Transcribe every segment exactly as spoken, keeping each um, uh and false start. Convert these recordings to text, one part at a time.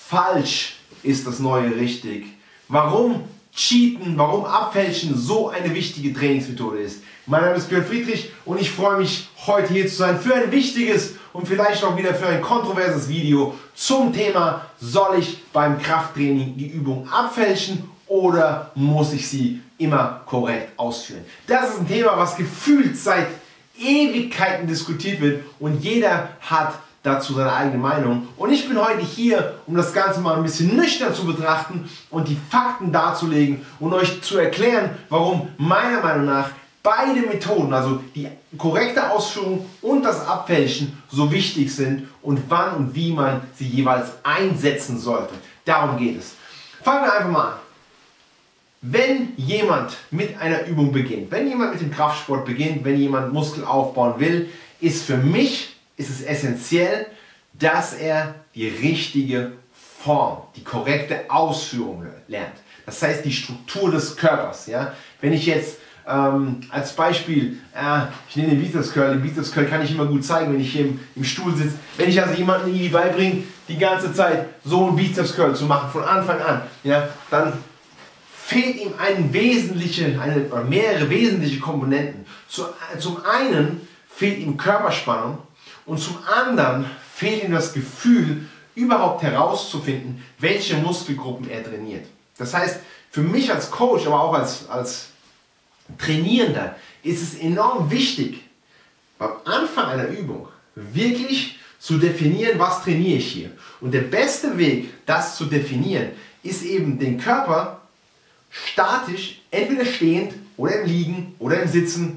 falsch ist das neue richtig. Warum Cheaten, warum Abfälschen so eine wichtige Trainingsmethode ist. Mein Name ist Björn Friedrich und ich freue mich, heute hier zu sein für ein wichtiges und vielleicht auch wieder für ein kontroverses Video zum Thema: Soll ich beim Krafttraining die Übung abfälschen oder muss ich sie immer korrekt ausführen? Das ist ein Thema, was gefühlt seit Ewigkeiten diskutiert wird und jeder hat dazu seine eigene Meinung. Und ich bin heute hier, um das Ganze mal ein bisschen nüchtern zu betrachten und die Fakten darzulegen und euch zu erklären, warum meiner Meinung nach beide Methoden, also die korrekte Ausführung und das Abfälschen, so wichtig sind und wann und wie man sie jeweils einsetzen sollte. Darum geht es. Fangen wir einfach mal an. Wenn jemand mit einer Übung beginnt, wenn jemand mit dem Kraftsport beginnt, wenn jemand Muskel aufbauen will, ist für mich ist es essentiell, dass er die richtige Form, die korrekte Ausführung lernt. Das heißt, die Struktur des Körpers. Ja? Wenn ich jetzt ähm, als Beispiel, äh, ich nehme den Bizeps Curl, den Bizeps Curl kann ich immer gut zeigen, wenn ich hier im, im Stuhl sitze. Wenn ich also jemandem irgendwie beibringe, die ganze Zeit so einen Bizeps Curl zu machen, von Anfang an, ja, dann fehlt ihm ein wesentliche, eine, oder mehrere wesentliche Komponenten. Zu, zum einen fehlt ihm Körperspannung und zum anderen fehlt ihm das Gefühl, überhaupt herauszufinden, welche Muskelgruppen er trainiert. Das heißt, für mich als Coach, aber auch als, als Trainierender, ist es enorm wichtig, beim Anfang einer Übung wirklich zu definieren, was trainiere ich hier. Und der beste Weg, das zu definieren, ist eben den Körper statisch, entweder stehend oder im Liegen oder im Sitzen,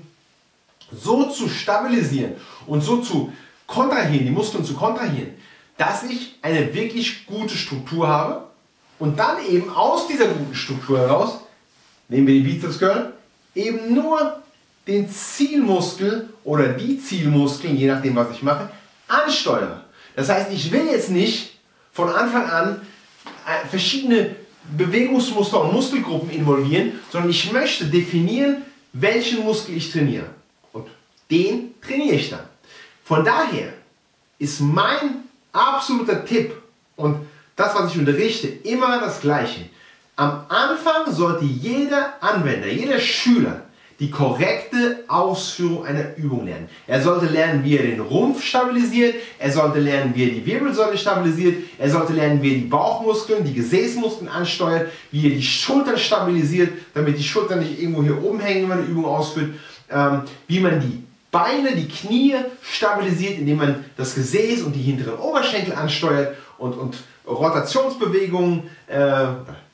so zu stabilisieren und so zu kontrahieren, die Muskeln zu kontrahieren, dass ich eine wirklich gute Struktur habe und dann eben aus dieser guten Struktur heraus, nehmen wir die Bizeps Curl, eben nur den Zielmuskel oder die Zielmuskeln, je nachdem was ich mache, ansteuere. Das heißt, ich will jetzt nicht von Anfang an verschiedene Bewegungsmuster und Muskelgruppen involvieren, sondern ich möchte definieren, welchen Muskel ich trainiere. Und den trainiere ich dann. Von daher ist mein absoluter Tipp und das, was ich unterrichte, immer das Gleiche. Am Anfang sollte jeder Anwender, jeder Schüler die korrekte Ausführung einer Übung lernen. Er sollte lernen, wie er den Rumpf stabilisiert, er sollte lernen, wie er die Wirbelsäule stabilisiert, er sollte lernen, wie er die Bauchmuskeln, die Gesäßmuskeln ansteuert, wie er die Schultern stabilisiert, damit die Schultern nicht irgendwo hier oben hängen, wenn man eine Übung ausführt, ähm, wie man die Beine, die Knie stabilisiert, indem man das Gesäß und die hinteren Oberschenkel ansteuert und, und Rotationsbewegungen, äh,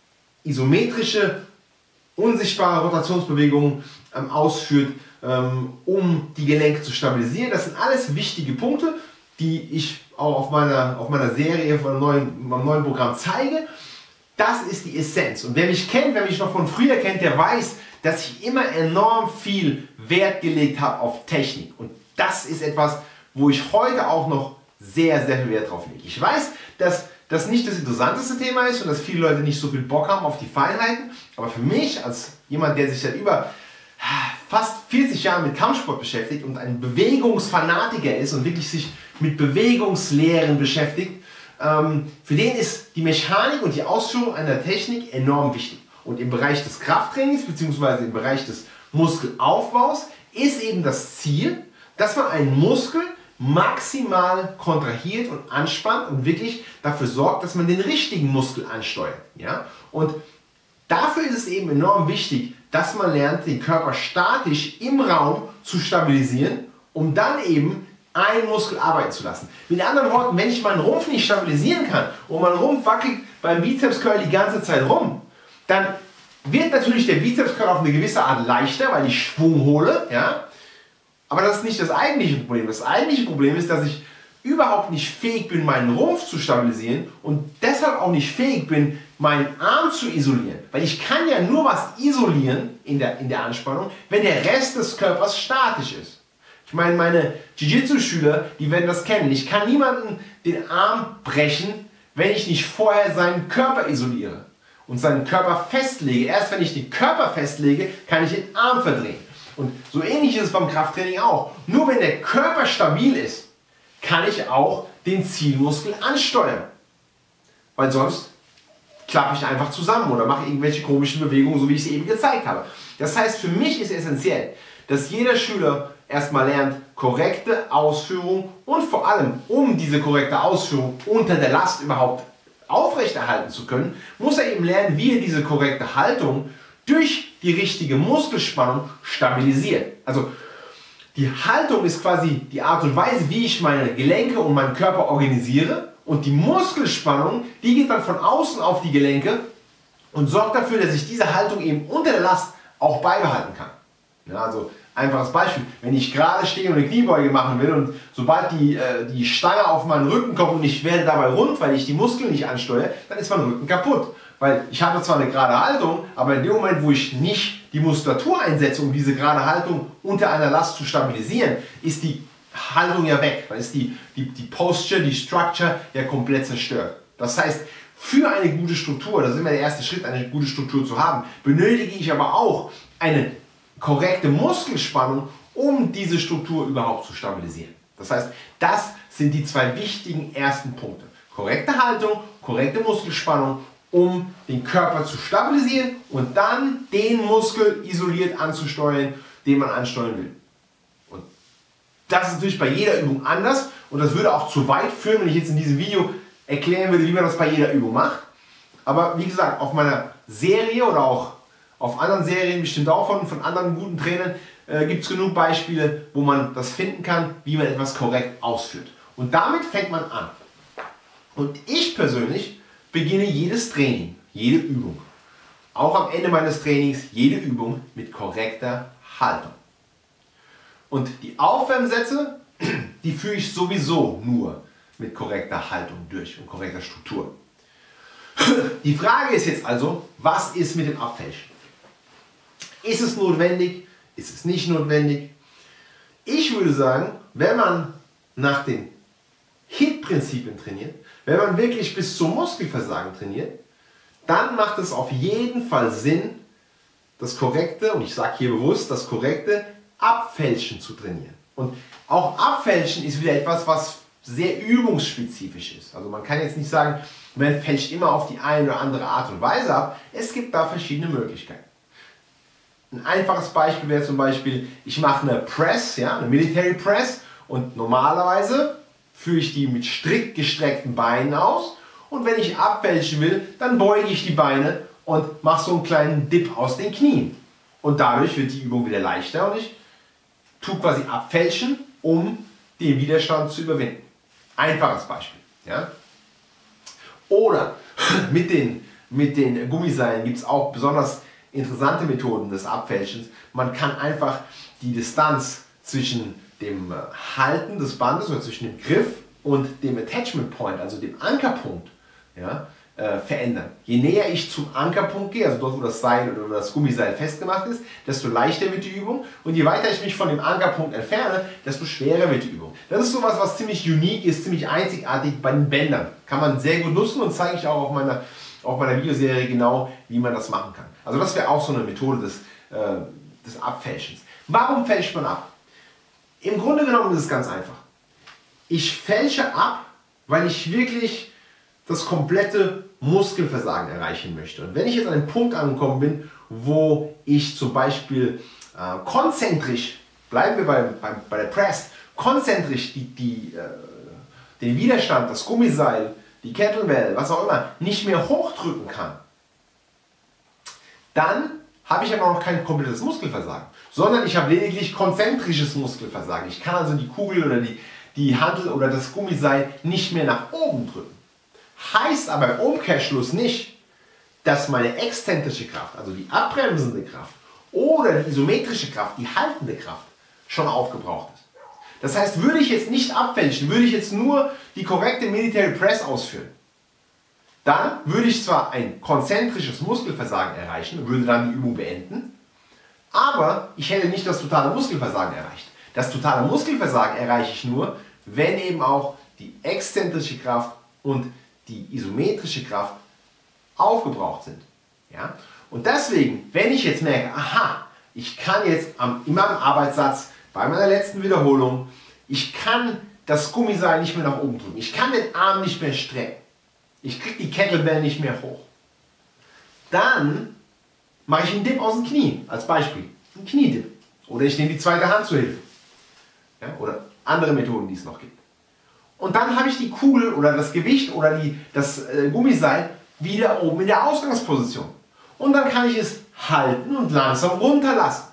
isometrische, unsichtbare Rotationsbewegungen ähm, ausführt, ähm, um die Gelenke zu stabilisieren. Das sind alles wichtige Punkte, die ich auch auf meiner, auf meiner Serie, von einem neuen, meinem neuen Programm zeige. Das ist die Essenz. Und wer mich kennt, wer mich noch von früher kennt, der weiß, dass ich immer enorm viel Wert gelegt habe auf Technik. Und das ist etwas, wo ich heute auch noch sehr, sehr viel Wert drauf lege. Ich weiß, dass das nicht das interessanteste Thema ist und dass viele Leute nicht so viel Bock haben auf die Feinheiten. Aber für mich, als jemand, der sich seit über fast vierzig Jahren mit Kampfsport beschäftigt und ein Bewegungsfanatiker ist und wirklich sich mit Bewegungslehren beschäftigt, ähm, für den ist die Mechanik und die Ausführung einer Technik enorm wichtig. Und im Bereich des Krafttrainings bzw. im Bereich des Muskelaufbaus ist eben das Ziel, dass man einen Muskel maximal kontrahiert und anspannt und wirklich dafür sorgt, dass man den richtigen Muskel ansteuert. Ja? Und dafür ist es eben enorm wichtig, dass man lernt, den Körper statisch im Raum zu stabilisieren, um dann eben einen Muskel arbeiten zu lassen. Mit anderen Worten, wenn ich meinen Rumpf nicht stabilisieren kann und mein Rumpf wackelt beim Bizeps Curl die ganze Zeit rum, dann wird natürlich der Bizeps Curl auf eine gewisse Art leichter, weil ich Schwung hole, ja? Aber das ist nicht das eigentliche Problem. Das eigentliche Problem ist, dass ich überhaupt nicht fähig bin, meinen Rumpf zu stabilisieren und deshalb auch nicht fähig bin, meinen Arm zu isolieren. Weil ich kann ja nur was isolieren in der, in der Anspannung, wenn der Rest des Körpers statisch ist. Ich meine, meine Jiu-Jitsu-Schüler, die werden das kennen. Ich kann niemanden den Arm brechen, wenn ich nicht vorher seinen Körper isoliere und seinen Körper festlege. Erst wenn ich den Körper festlege, kann ich den Arm verdrehen. Und so ähnlich ist es beim Krafttraining auch. Nur wenn der Körper stabil ist, kann ich auch den Zielmuskel ansteuern. weil sonst klappe ich einfach zusammen oder mache irgendwelche komischen Bewegungen, so wie ich sie eben gezeigt habe. Das heißt, für mich ist essentiell, dass jeder Schüler erstmal lernt, korrekte Ausführung und vor allem, um diese korrekte Ausführung unter der Last überhaupt aufrechterhalten zu können, muss er eben lernen, wie er diese korrekte Haltung durch die richtige Muskelspannung stabilisiert. Also die Haltung ist quasi die Art und Weise, wie ich meine Gelenke und meinen Körper organisiere, und die Muskelspannung, die geht dann von außen auf die Gelenke und sorgt dafür, dass ich diese Haltung eben unter der Last auch beibehalten kann. Ja, also einfaches Beispiel, wenn ich gerade stehe und eine Kniebeuge machen will und sobald die, äh, die Stange auf meinen Rücken kommt und ich werde dabei rund, weil ich die Muskeln nicht ansteuere, dann ist mein Rücken kaputt. Weil ich habe zwar eine gerade Haltung, aber in dem Moment, wo ich nicht die Muskulatur einsetze, um diese gerade Haltung unter einer Last zu stabilisieren, ist die Haltung ja weg. Dann ist die, die, die Posture, die Structure ja komplett zerstört. Das heißt, für eine gute Struktur, das ist immer der erste Schritt, eine gute Struktur zu haben, benötige ich aber auch eine korrekte Muskelspannung, um diese Struktur überhaupt zu stabilisieren. Das heißt, das sind die zwei wichtigen ersten Punkte. Korrekte Haltung, korrekte Muskelspannung, um den Körper zu stabilisieren und dann den Muskel isoliert anzusteuern, den man ansteuern will. Und das ist natürlich bei jeder Übung anders und das würde auch zu weit führen, wenn ich jetzt in diesem Video erklären würde, wie man das bei jeder Übung macht. Aber wie gesagt, auf meiner Serie oder auch auf anderen Serien, bestimmt auch von, von anderen guten Trainern, äh, gibt es genug Beispiele, wo man das finden kann, wie man etwas korrekt ausführt. Und damit fängt man an. Und ich persönlich beginne jedes Training, jede Übung, auch am Ende meines Trainings, jede Übung mit korrekter Haltung. Und die Aufwärmsätze, die führe ich sowieso nur mit korrekter Haltung durch und korrekter Struktur. Die Frage ist jetzt also, was ist mit dem Abfälschen? Ist es notwendig? Ist es nicht notwendig? Ich würde sagen, wenn man nach den H I T-Prinzipien trainiert, wenn man wirklich bis zum Muskelversagen trainiert, dann macht es auf jeden Fall Sinn, das korrekte, und ich sage hier bewusst, das korrekte Abfälschen zu trainieren. Und auch Abfälschen ist wieder etwas, was sehr übungsspezifisch ist. Also man kann jetzt nicht sagen, man fälscht immer auf die eine oder andere Art und Weise ab. Es gibt da verschiedene Möglichkeiten. Ein einfaches Beispiel wäre zum Beispiel, ich mache eine Press, ja, eine Military Press, und normalerweise führe ich die mit strikt gestreckten Beinen aus, und wenn ich abfälschen will, dann beuge ich die Beine und mache so einen kleinen Dip aus den Knien. Und dadurch wird die Übung wieder leichter und ich tue quasi abfälschen, um den Widerstand zu überwinden. Einfaches Beispiel. Ja? Oder mit den, mit den Gummiseilen gibt es auch besonders interessante Methoden des Abfälschens. Man kann einfach die Distanz zwischen dem Halten des Bandes oder zwischen dem Griff und dem Attachment Point, also dem Ankerpunkt, ja, äh, verändern. Je näher ich zum Ankerpunkt gehe, also dort, wo das Seil oder das Gummiseil festgemacht ist, desto leichter wird die Übung, und je weiter ich mich von dem Ankerpunkt entferne, desto schwerer wird die Übung. Das ist sowas, was ziemlich unique ist, ziemlich einzigartig bei den Bändern. Kann man sehr gut nutzen und zeige ich auch auf meiner, auf meiner Videoserie genau, wie man das machen kann. Also das wäre auch so eine Methode des, äh, des Abfälschens. Warum fälscht man ab? Im Grunde genommen ist es ganz einfach. Ich fälsche ab, weil ich wirklich das komplette Muskelversagen erreichen möchte. Und wenn ich jetzt an einem Punkt angekommen bin, wo ich zum Beispiel äh, konzentrisch, bleiben wir bei, bei, bei der Press, konzentrisch die, die, äh, den Widerstand, das Gummiseil, die Kettlebell, was auch immer, nicht mehr hochdrücken kann, dann habe ich aber noch kein komplettes Muskelversagen, sondern ich habe lediglich konzentrisches Muskelversagen. Ich kann also die Kugel oder die, die Hantel oder das Gummiseil nicht mehr nach oben drücken. Heißt aber im Umkehrschluss nicht, dass meine exzentrische Kraft, also die abbremsende Kraft oder die isometrische Kraft, die haltende Kraft, schon aufgebraucht ist. Das heißt, würde ich jetzt nicht abfälschen, würde ich jetzt nur die korrekte Military Press ausführen, dann würde ich zwar ein konzentrisches Muskelversagen erreichen, würde dann die Übung beenden, aber ich hätte nicht das totale Muskelversagen erreicht. Das totale Muskelversagen erreiche ich nur, wenn eben auch die exzentrische Kraft und die isometrische Kraft aufgebraucht sind. Ja? Und deswegen, wenn ich jetzt merke, aha, ich kann jetzt am, in meinem Arbeitssatz, bei meiner letzten Wiederholung, ich kann das Gummiseil nicht mehr nach oben drücken, ich kann den Arm nicht mehr strecken, Ich kriege die Kettlebell nicht mehr hoch. Dann mache ich einen Dip aus dem Knie, als Beispiel. Ein Kniedip. Oder ich nehme die zweite Hand zur Hilfe. Ja, oder andere Methoden, die es noch gibt. Und dann habe ich die Kugel oder das Gewicht oder die, das äh, Gummiseil wieder oben in der Ausgangsposition. Und dann kann ich es halten und langsam runterlassen.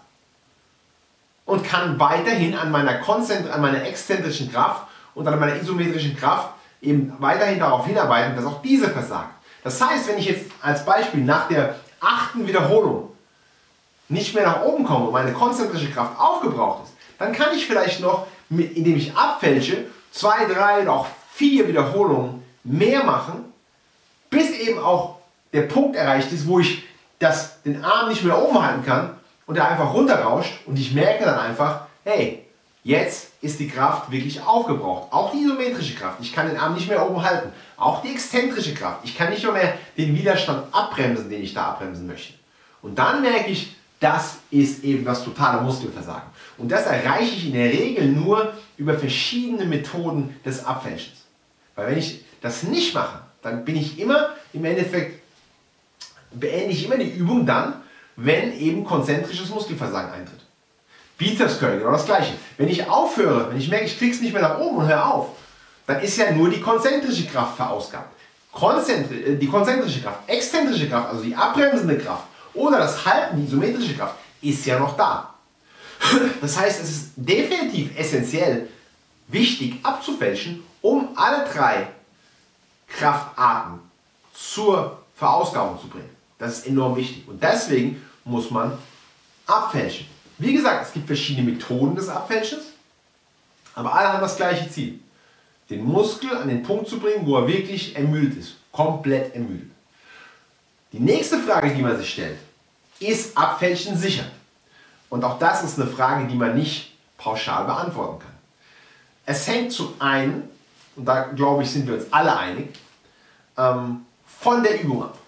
Und kann weiterhin an meiner, Konzentri an meiner exzentrischen Kraft und an meiner isometrischen Kraft eben weiterhin darauf hinarbeiten, dass auch diese versagt. Das heißt, wenn ich jetzt als Beispiel nach der achten Wiederholung nicht mehr nach oben komme und meine konzentrische Kraft aufgebraucht ist, dann kann ich vielleicht noch, indem ich abfälsche, zwei, drei oder auch vier Wiederholungen mehr machen, bis eben auch der Punkt erreicht ist, wo ich das, den Arm nicht mehr oben halten kann und er einfach runterrauscht und ich merke dann einfach, hey, jetzt ist die Kraft wirklich aufgebraucht. Auch die isometrische Kraft, ich kann den Arm nicht mehr oben halten. Auch die exzentrische Kraft, ich kann nicht mehr den Widerstand abbremsen, den ich da abbremsen möchte. Und dann merke ich, das ist eben das totale Muskelversagen. Und das erreiche ich in der Regel nur über verschiedene Methoden des Abfälschens. Weil wenn ich das nicht mache, dann bin ich immer, im Endeffekt, beende ich immer die Übung dann, wenn eben konzentrisches Muskelversagen eintritt. Bizeps Curl, genau das gleiche. Wenn ich aufhöre, wenn ich merke, ich krieg's nicht mehr nach oben und höre auf, dann ist ja nur die konzentrische Kraft verausgabt. Konzentri die konzentrische Kraft, exzentrische Kraft, also die abbremsende Kraft oder das Halten, die isometrische Kraft, ist ja noch da. Das heißt, es ist definitiv essentiell wichtig abzufälschen, um alle drei Kraftarten zur Verausgabung zu bringen. Das ist enorm wichtig und deswegen muss man abfälschen. Wie gesagt, es gibt verschiedene Methoden des Abfälschens, aber alle haben das gleiche Ziel. Den Muskel an den Punkt zu bringen, wo er wirklich ermüdet ist. Komplett ermüdet. Die nächste Frage, die man sich stellt, ist Abfälschen sicher? Und auch das ist eine Frage, die man nicht pauschal beantworten kann. Es hängt zum einen, und da glaube ich, sind wir uns alle einig, ähm, von der Übung ab.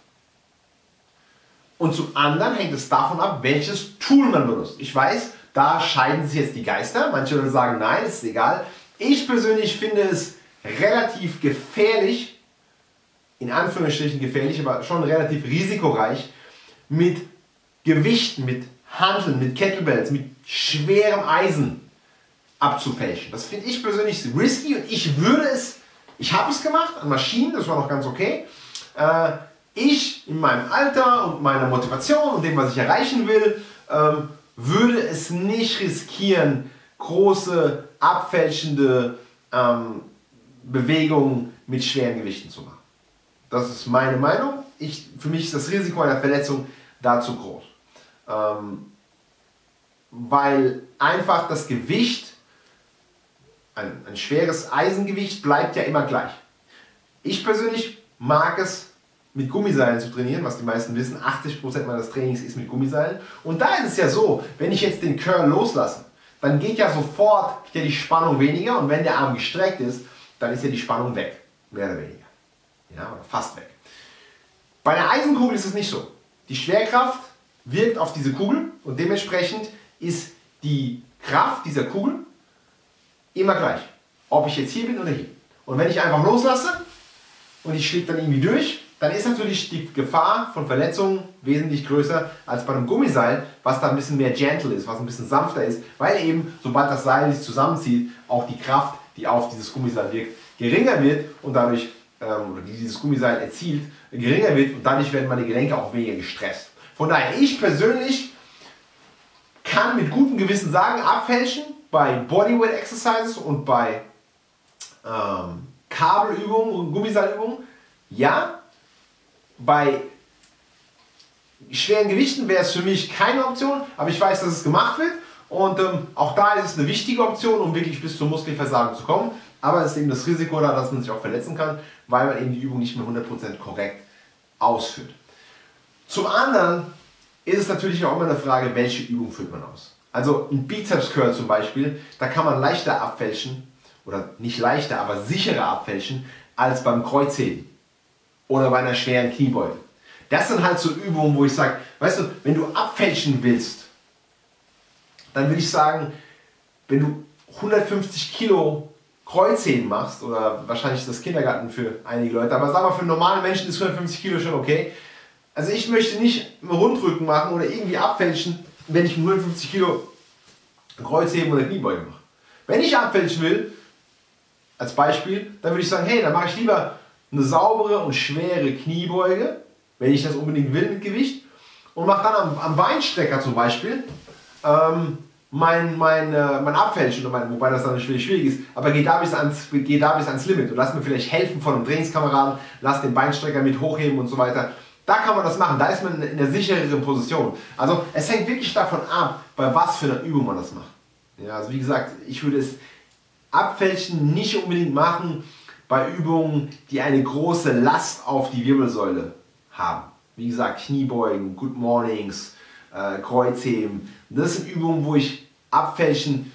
Und zum anderen hängt es davon ab, welches Tool man benutzt. Ich weiß, da scheiden sich jetzt die Geister. Manche würden sagen, nein, ist egal. Ich persönlich finde es relativ gefährlich, in Anführungsstrichen gefährlich, aber schon relativ risikoreich, mit Gewichten, mit Hanteln, mit Kettlebells, mit schwerem Eisen abzufälschen. Das finde ich persönlich risky und ich würde es, ich habe es gemacht an Maschinen, das war noch ganz okay. Äh, ich in meinem Alter und meiner Motivation und dem, was ich erreichen will, ähm, würde es nicht riskieren, große, abfälschende ähm, Bewegungen mit schweren Gewichten zu machen. Das ist meine Meinung. Ich, für mich ist das Risiko einer Verletzung da zu groß. Ähm, weil einfach das Gewicht, ein, ein schweres Eisengewicht, bleibt ja immer gleich. Ich persönlich mag es, mit Gummiseilen zu trainieren, was die meisten wissen. achtzig Prozent meines Trainings ist mit Gummiseilen. Und da ist es ja so, wenn ich jetzt den Curl loslasse, dann geht ja sofort ja die Spannung weniger und wenn der Arm gestreckt ist, dann ist ja die Spannung weg, mehr oder weniger. Ja, oder fast weg. Bei einer Eisenkugel ist es nicht so. Die Schwerkraft wirkt auf diese Kugel und dementsprechend ist die Kraft dieser Kugel immer gleich. Ob ich jetzt hier bin oder hier. Und wenn ich einfach loslasse und ich schläge dann irgendwie durch, dann ist natürlich die Gefahr von Verletzungen wesentlich größer als bei einem Gummiseil, was da ein bisschen mehr gentle ist, was ein bisschen sanfter ist, weil eben, sobald das Seil sich zusammenzieht, auch die Kraft, die auf dieses Gummiseil wirkt, geringer wird und dadurch, ähm, oder die dieses Gummiseil erzielt, geringer wird und dadurch werden meine Gelenke auch weniger gestresst. Von daher, ich persönlich kann mit gutem Gewissen sagen, abfälschen bei Bodyweight Exercises und bei ähm, Kabelübungen und Gummiseilübungen, ja. Bei schweren Gewichten wäre es für mich keine Option, aber ich weiß, dass es gemacht wird und ähm, auch da ist es eine wichtige Option, um wirklich bis zum Muskelversagen zu kommen, aber es ist eben das Risiko da, dass man sich auch verletzen kann, weil man eben die Übung nicht mehr hundert Prozent korrekt ausführt. Zum anderen ist es natürlich auch immer eine Frage, welche Übung führt man aus. Also ein Bizeps Curl zum Beispiel, da kann man leichter abfälschen, oder nicht leichter, aber sicherer abfälschen, als beim Kreuzheben. Oder bei einer schweren Kniebeuge. Das sind halt so Übungen, wo ich sage, weißt du, wenn du abfälschen willst, dann würde ich sagen, wenn du hundertfünfzig Kilo Kreuzheben machst, oder wahrscheinlich ist das Kindergarten für einige Leute, aber sag mal, für normale Menschen ist hundertfünfzig Kilo schon okay. Also ich möchte nicht einen Rundrücken machen oder irgendwie abfälschen, wenn ich mit hundertfünfzig Kilo Kreuzheben oder Kniebeuge mache. Wenn ich abfälschen will, als Beispiel, dann würde ich sagen, hey, dann mache ich lieber eine saubere und schwere Kniebeuge, wenn ich das unbedingt will mit Gewicht, und mache dann am, am Beinstrecker zum Beispiel ähm, mein, mein, äh, mein Abfälschen, oder mein, wobei das dann natürlich schwierig ist, aber geh da, bis ans, geh da bis ans Limit und lass mir vielleicht helfen von einem Trainingskameraden, lass den Beinstrecker mit hochheben und so weiter. Da kann man das machen, da ist man in der sichereren Position. Also es hängt wirklich davon ab, bei was für einer Übung man das macht. Ja, also wie gesagt, ich würde es Abfälschen nicht unbedingt machen bei Übungen, die eine große Last auf die Wirbelsäule haben. Wie gesagt, Kniebeugen, Good Mornings, äh, Kreuzheben. Das sind Übungen, wo ich Abfälschen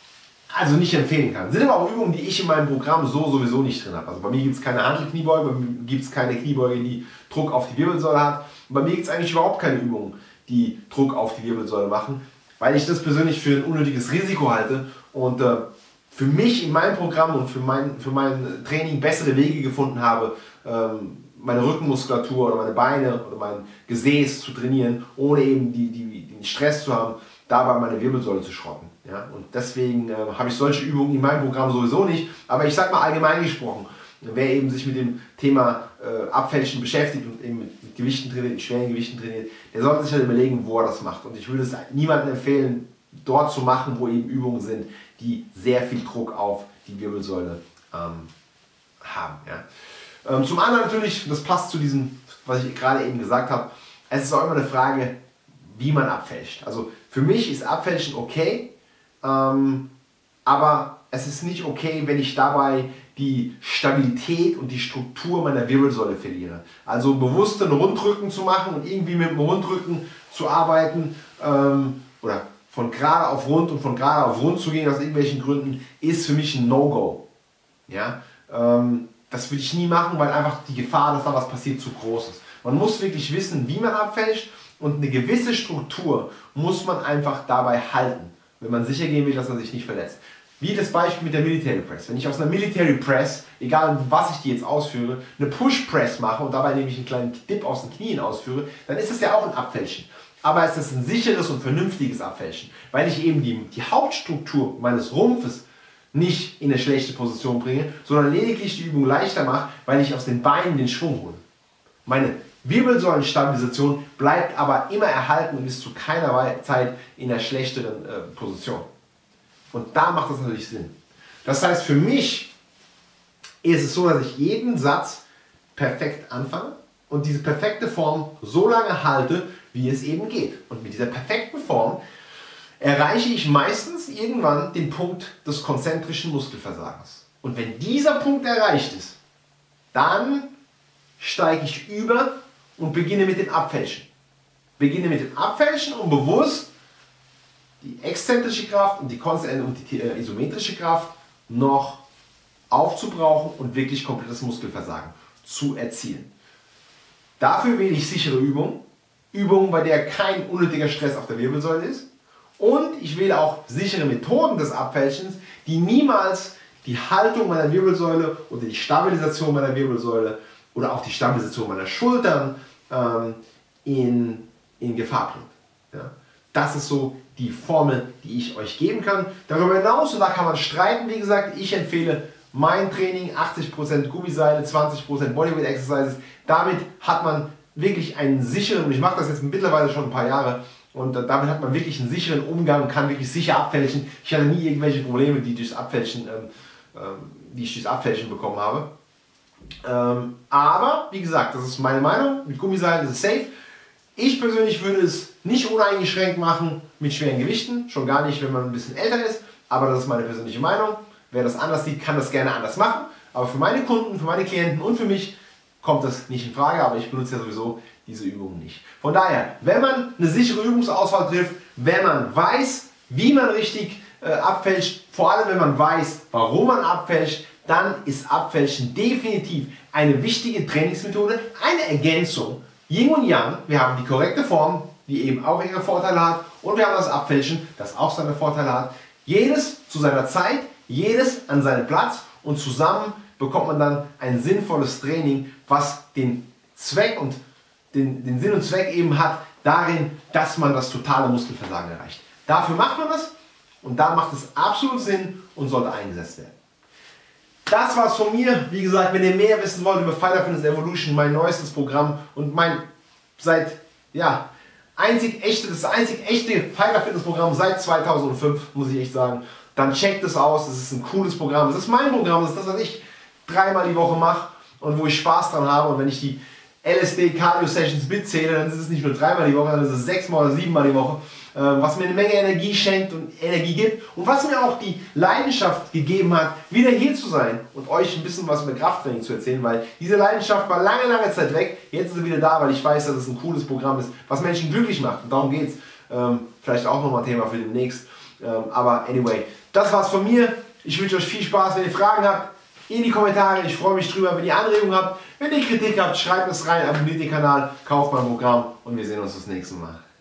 also nicht empfehlen kann. Das sind aber auch Übungen, die ich in meinem Programm so sowieso nicht drin habe. Also bei mir gibt es keine Hantelkniebeuge, bei mir gibt es keine Kniebeuge, die Druck auf die Wirbelsäule hat. Und bei mir gibt es eigentlich überhaupt keine Übungen, die Druck auf die Wirbelsäule machen, weil ich das persönlich für ein unnötiges Risiko halte und äh, für mich in meinem Programm und für mein, für mein Training bessere Wege gefunden habe, ähm, meine Rückenmuskulatur oder meine Beine oder mein Gesäß zu trainieren, ohne eben die, die, den Stress zu haben, dabei meine Wirbelsäule zu schrotten. Ja? Und deswegen äh, habe ich solche Übungen in meinem Programm sowieso nicht. Aber ich sage mal allgemein gesprochen, wer eben sich mit dem Thema äh, Abfälschen beschäftigt und eben mit, mit Gewichten trainiert, mit schweren Gewichten trainiert, der sollte sich halt überlegen, wo er das macht. Und ich würde es niemandem empfehlen, dort zu machen, wo eben Übungen sind, die sehr viel Druck auf die Wirbelsäule ähm, haben. Ja? Ähm, zum anderen natürlich, das passt zu diesem, was ich gerade eben gesagt habe, es ist auch immer eine Frage, wie man abfälscht. Also für mich ist Abfälschen okay, ähm, aber es ist nicht okay, wenn ich dabei die Stabilität und die Struktur meiner Wirbelsäule verliere. Also bewusst einen Rundrücken zu machen und irgendwie mit dem Rundrücken zu arbeiten ähm, oder von gerade auf rund und von gerade auf rund zu gehen aus irgendwelchen Gründen, ist für mich ein No-Go. Ja? Ähm, das würde ich nie machen, weil einfach die Gefahr, dass da was passiert, zu groß ist. Man muss wirklich wissen, wie man abfälscht, und eine gewisse Struktur muss man einfach dabei halten, wenn man sicher gehen will, dass man sich nicht verletzt. Wie das Beispiel mit der Military Press. Wenn ich aus einer Military Press, egal was ich die jetzt ausführe, eine Push Press mache und dabei nämlich einen kleinen Dip aus den Knien ausführe, dann ist das ja auch ein Abfälschen. Aber es ist ein sicheres und vernünftiges Abfälschen, weil ich eben die, die Hauptstruktur meines Rumpfes nicht in eine schlechte Position bringe, sondern lediglich die Übung leichter mache, weil ich aus den Beinen den Schwung hole. Meine Wirbelsäulenstabilisation bleibt aber immer erhalten und ist zu keiner Zeit in einer schlechteren äh, Position. Und da macht das natürlich Sinn. Das heißt, für mich ist es so, dass ich jeden Satz perfekt anfange und diese perfekte Form so lange halte, wie es eben geht. Und mit dieser perfekten Form erreiche ich meistens irgendwann den Punkt des konzentrischen Muskelversagens. Und wenn dieser Punkt erreicht ist, dann steige ich über und beginne mit dem Abfälschen. Beginne mit dem Abfälschen, um bewusst die exzentrische Kraft und die, und die äh, isometrische Kraft noch aufzubrauchen und wirklich komplettes Muskelversagen zu erzielen. Dafür wähle ich sichere Übungen, Übungen, bei der kein unnötiger Stress auf der Wirbelsäule ist, und ich wähle auch sichere Methoden des Abfälschens, die niemals die Haltung meiner Wirbelsäule oder die Stabilisation meiner Wirbelsäule oder auch die Stabilisation meiner Schultern ähm, in, in Gefahr bringt. Ja? Das ist so die Formel, die ich euch geben kann. Darüber hinaus, und da kann man streiten, wie gesagt, ich empfehle mein Training, achtzig Prozent Gummiseile, zwanzig Prozent Bodyweight Exercises. Damit hat man wirklich einen sicheren, und ich mache das jetzt mittlerweile schon ein paar Jahre, und damit hat man wirklich einen sicheren Umgang und kann wirklich sicher abfälschen. Ich hatte nie irgendwelche Probleme, die, durchs Abfälschen, ähm, ähm, die ich durchs Abfälschen bekommen habe. Ähm, aber, wie gesagt, das ist meine Meinung, mit Gummiseilen ist es safe. Ich persönlich würde es nicht uneingeschränkt machen mit schweren Gewichten, schon gar nicht, wenn man ein bisschen älter ist, aber das ist meine persönliche Meinung. Wer das anders sieht, kann das gerne anders machen, aber für meine Kunden, für meine Klienten und für mich kommt das nicht in Frage, aber ich benutze ja sowieso diese Übungen nicht. Von daher, wenn man eine sichere Übungsauswahl trifft, wenn man weiß, wie man richtig äh, abfälscht, vor allem wenn man weiß, warum man abfälscht, dann ist Abfälschen definitiv eine wichtige Trainingsmethode, eine Ergänzung. Yin und Yang, wir haben die korrekte Form, die eben auch ihre Vorteile hat, und wir haben das Abfälschen, das auch seine Vorteile hat. Jedes zu seiner Zeit, Jedes an seinen Platz und zusammen bekommt man dann ein sinnvolles Training, was den Zweck und den, den Sinn und Zweck eben hat, darin, dass man das totale Muskelversagen erreicht. Dafür macht man das und da macht es absolut Sinn und sollte eingesetzt werden. Das war's von mir. Wie gesagt, wenn ihr mehr wissen wollt über Fighter Fitness Evolution, mein neuestes Programm und mein seit, ja, einzig echte, das einzig echte Fighter Fitness Programm seit zweitausendfünf, muss ich echt sagen, dann checkt es aus. Das ist ein cooles Programm. Das ist mein Programm. Das ist das, was ich dreimal die Woche mache und wo ich Spaß dran habe. Und wenn ich die L S D Cardio Sessions mitzähle, dann ist es nicht nur dreimal die Woche, sondern ist es sechsmal oder siebenmal die Woche, was mir eine Menge Energie schenkt und Energie gibt und was mir auch die Leidenschaft gegeben hat, wieder hier zu sein und euch ein bisschen was über Krafttraining zu erzählen, weil diese Leidenschaft war lange, lange Zeit weg. Jetzt ist sie wieder da, weil ich weiß, dass es ein cooles Programm ist, was Menschen glücklich macht. Und darum geht es. Ähm, vielleicht auch nochmal ein Thema für demnächst. Ähm, aber anyway, das war's von mir. Ich wünsche euch viel Spaß. Wenn ihr Fragen habt, in die Kommentare. Ich freue mich drüber. Wenn ihr Anregungen habt, wenn ihr Kritik habt, schreibt es rein, abonniert den Kanal, kauft mein Programm und wir sehen uns das nächste Mal.